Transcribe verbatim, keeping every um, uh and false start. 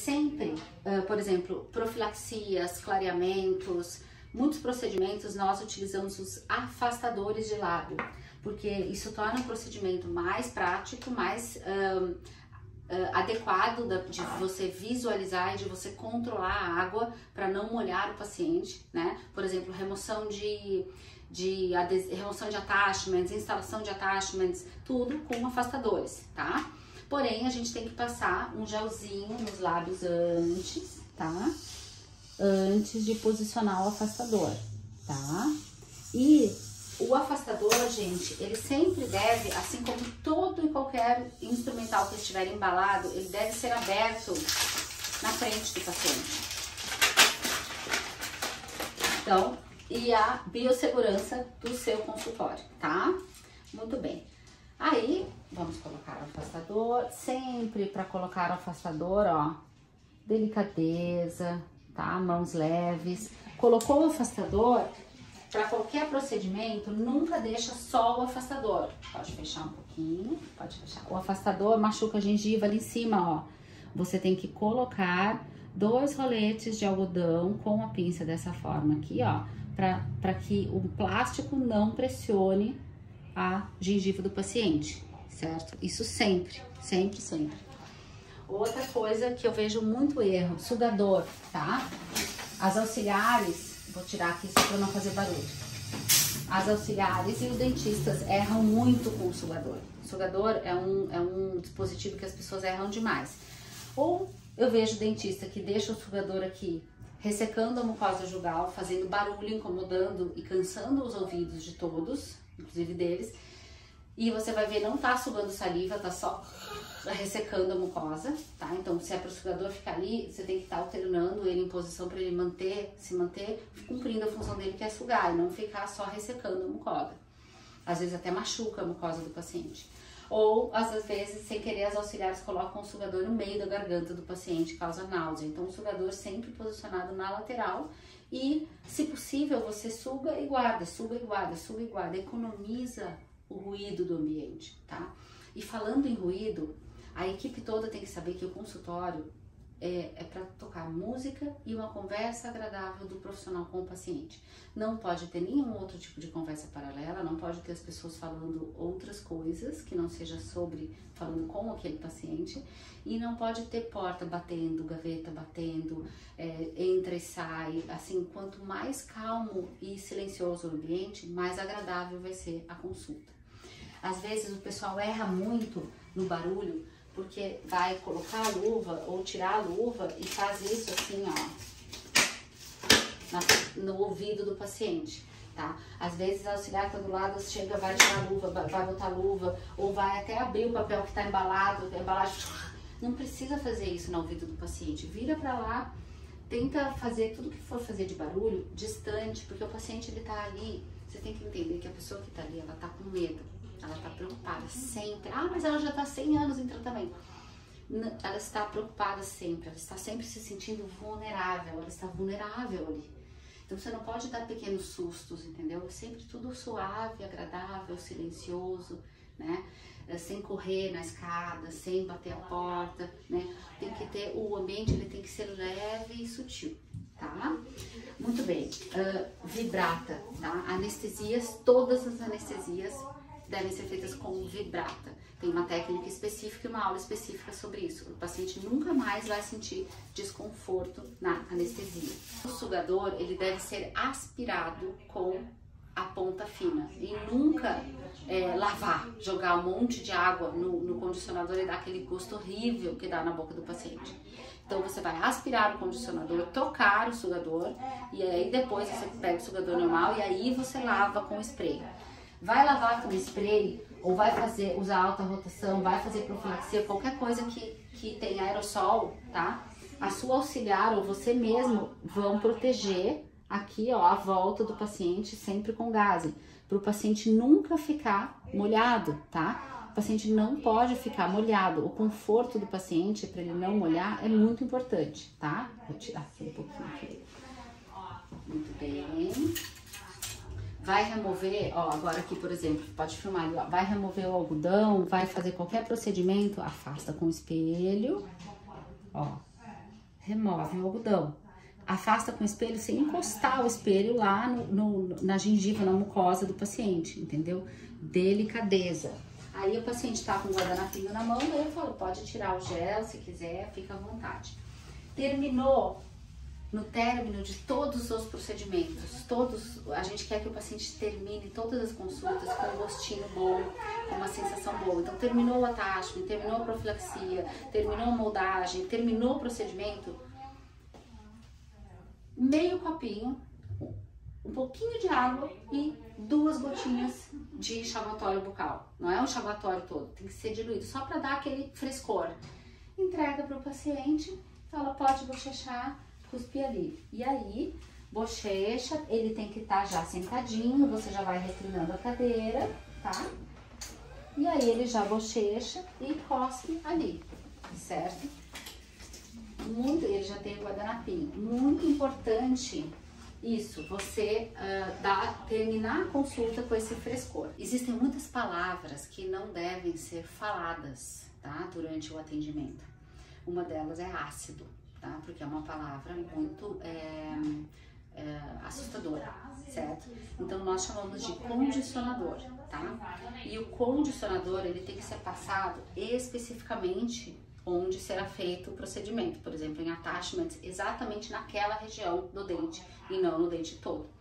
sempre, uh, por exemplo, profilaxias, clareamentos, muitos procedimentos nós utilizamos os afastadores de lábio, porque isso torna o procedimento mais prático, mais uh, uh, adequado de você visualizar e de você controlar a água para não molhar o paciente, né? Por exemplo, remoção de, de remoção de attachments, instalação de attachments, tudo com afastadores, tá? Porém, a gente tem que passar um gelzinho nos lábios antes, tá? Antes de posicionar o afastador, tá? E o afastador, gente, ele sempre deve, assim como todo e qualquer instrumental que estiver embalado, ele deve ser aberto na frente do paciente. Então, e a biossegurança do seu consultório, tá? Muito bem. Aí, vamos colocar o afastador, sempre para colocar o afastador, ó, delicadeza, tá? Mãos leves. Colocou o afastador, para qualquer procedimento, nunca deixa só o afastador. Pode fechar um pouquinho, pode fechar. O afastador machuca a gengiva ali em cima, ó. Você tem que colocar dois roletes de algodão com a pinça dessa forma aqui, ó, para que o plástico não pressione a gengiva do paciente, certo? Isso sempre, sempre, sempre. Outra coisa que eu vejo muito erro, sugador, tá? As auxiliares, vou tirar aqui só para não fazer barulho. As auxiliares e os dentistas erram muito com o sugador. O sugador é um, é um dispositivo que as pessoas erram demais. Ou eu vejo dentista que deixa o sugador aqui ressecando a mucosa jugal, fazendo barulho, incomodando e cansando os ouvidos de todos, inclusive deles, e você vai ver, não tá sugando saliva, tá só ressecando a mucosa, tá? Então, se é para o sugador ficar ali, você tem que estar tá alternando ele em posição para ele manter, se manter, cumprindo a função dele, que é sugar, e não ficar só ressecando a mucosa. Às vezes até machuca a mucosa do paciente. Ou, às vezes, sem querer, as auxiliares colocam o sugador no meio da garganta do paciente, causa náusea. Então, o sugador sempre posicionado na lateral e, se possível, você suga e guarda, suga e guarda, suga e guarda, economiza o ruído do ambiente, tá? E falando em ruído, a equipe toda tem que saber que o consultório é, é para tocar música e uma conversa agradável do profissional com o paciente. Não pode ter nenhum outro tipo de conversa paralela, não pode ter as pessoas falando outras coisas que não seja sobre, falando com aquele paciente, e não pode ter porta batendo, gaveta batendo, é, entra e sai. Assim, quanto mais calmo e silencioso o ambiente, mais agradável vai ser a consulta. Às vezes o pessoal erra muito no barulho, porque vai colocar a luva ou tirar a luva e faz isso assim, ó, na, no ouvido do paciente, tá? Às vezes a auxiliar tá do lado, chega, vai tirar a luva, vai botar a luva, ou vai até abrir o papel que tá embalado, embalado. Não precisa fazer isso no ouvido do paciente. Vira pra lá, tenta fazer tudo que for fazer de barulho distante, porque o paciente, ele tá ali. Você tem que entender que a pessoa que tá ali, ela tá com medo. Ela está preocupada sempre. Ah, mas ela já está cem anos em tratamento. Ela está preocupada sempre. Ela está sempre se sentindo vulnerável. Ela está vulnerável ali. Então, você não pode dar pequenos sustos, entendeu? É sempre tudo suave, agradável, silencioso, né? Sem correr na escada, sem bater a porta, né? Tem que ter, o ambiente, ele tem que ser leve e sutil, tá? Muito bem. Uh, vibrata, tá? Anestesias, todas as anestesias devem ser feitas com vibrata. Tem uma técnica específica e uma aula específica sobre isso. O paciente nunca mais vai sentir desconforto na anestesia. O sugador, ele deve ser aspirado com a ponta fina e nunca é, lavar, jogar um monte de água no, no condicionador e dar aquele gosto horrível que dá na boca do paciente. Então você vai aspirar o condicionador, tocar o sugador e aí depois você pega o sugador normal e aí você lava com spray. Vai lavar com spray ou vai fazer, usar alta rotação, vai fazer profilaxia, qualquer coisa que, que tem aerossol, tá? A sua auxiliar ou você mesmo vão proteger aqui, ó, a volta do paciente sempre com gaze, para o paciente nunca ficar molhado, tá? O paciente não pode ficar molhado, o conforto do paciente para ele não molhar é muito importante, tá? Vou tirar aqui um pouquinho aqui. Muito bem. Vai remover, ó, agora aqui, por exemplo, pode filmar ali, ó, vai remover o algodão, vai fazer qualquer procedimento, afasta com o espelho, ó, remove o algodão. Afasta com o espelho sem encostar o espelho lá no, no, na gengiva, na mucosa do paciente, entendeu? Delicadeza. Aí o paciente tá com o guardanapinho na mão, daí eu falo, pode tirar o gel se quiser, fica à vontade. Terminou, no término de todos os procedimentos, todos, a gente quer que o paciente termine todas as consultas com um gostinho bom, com uma sensação boa. Então terminou o attachment, terminou a profilaxia, terminou a moldagem, terminou o procedimento, meio copinho, um pouquinho de água e duas gotinhas de enxaguatório bucal. Não é um enxaguatório todo, tem que ser diluído, só para dar aquele frescor. Entrega para o paciente, ela pode bochechar, cuspir ali. E aí, bochecha, ele tem que estar tá já sentadinho, você já vai reclinando a cadeira, tá? E aí ele já bochecha e cospe ali, certo? Muito, ele já tem o guardanapinho. Muito importante isso, você uh, dá, terminar a consulta com esse frescor. Existem muitas palavras que não devem ser faladas, tá? Durante o atendimento. Uma delas é ácido, tá? Porque é uma palavra muito é, é, assustadora, certo? Então nós chamamos de condicionador, tá? E o condicionador, ele tem que ser passado especificamente onde será feito o procedimento, por exemplo, em attachments, exatamente naquela região do dente e não no dente todo.